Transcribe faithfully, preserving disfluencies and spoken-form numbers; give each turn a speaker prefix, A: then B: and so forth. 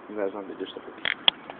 A: You guys want to do stuff with me.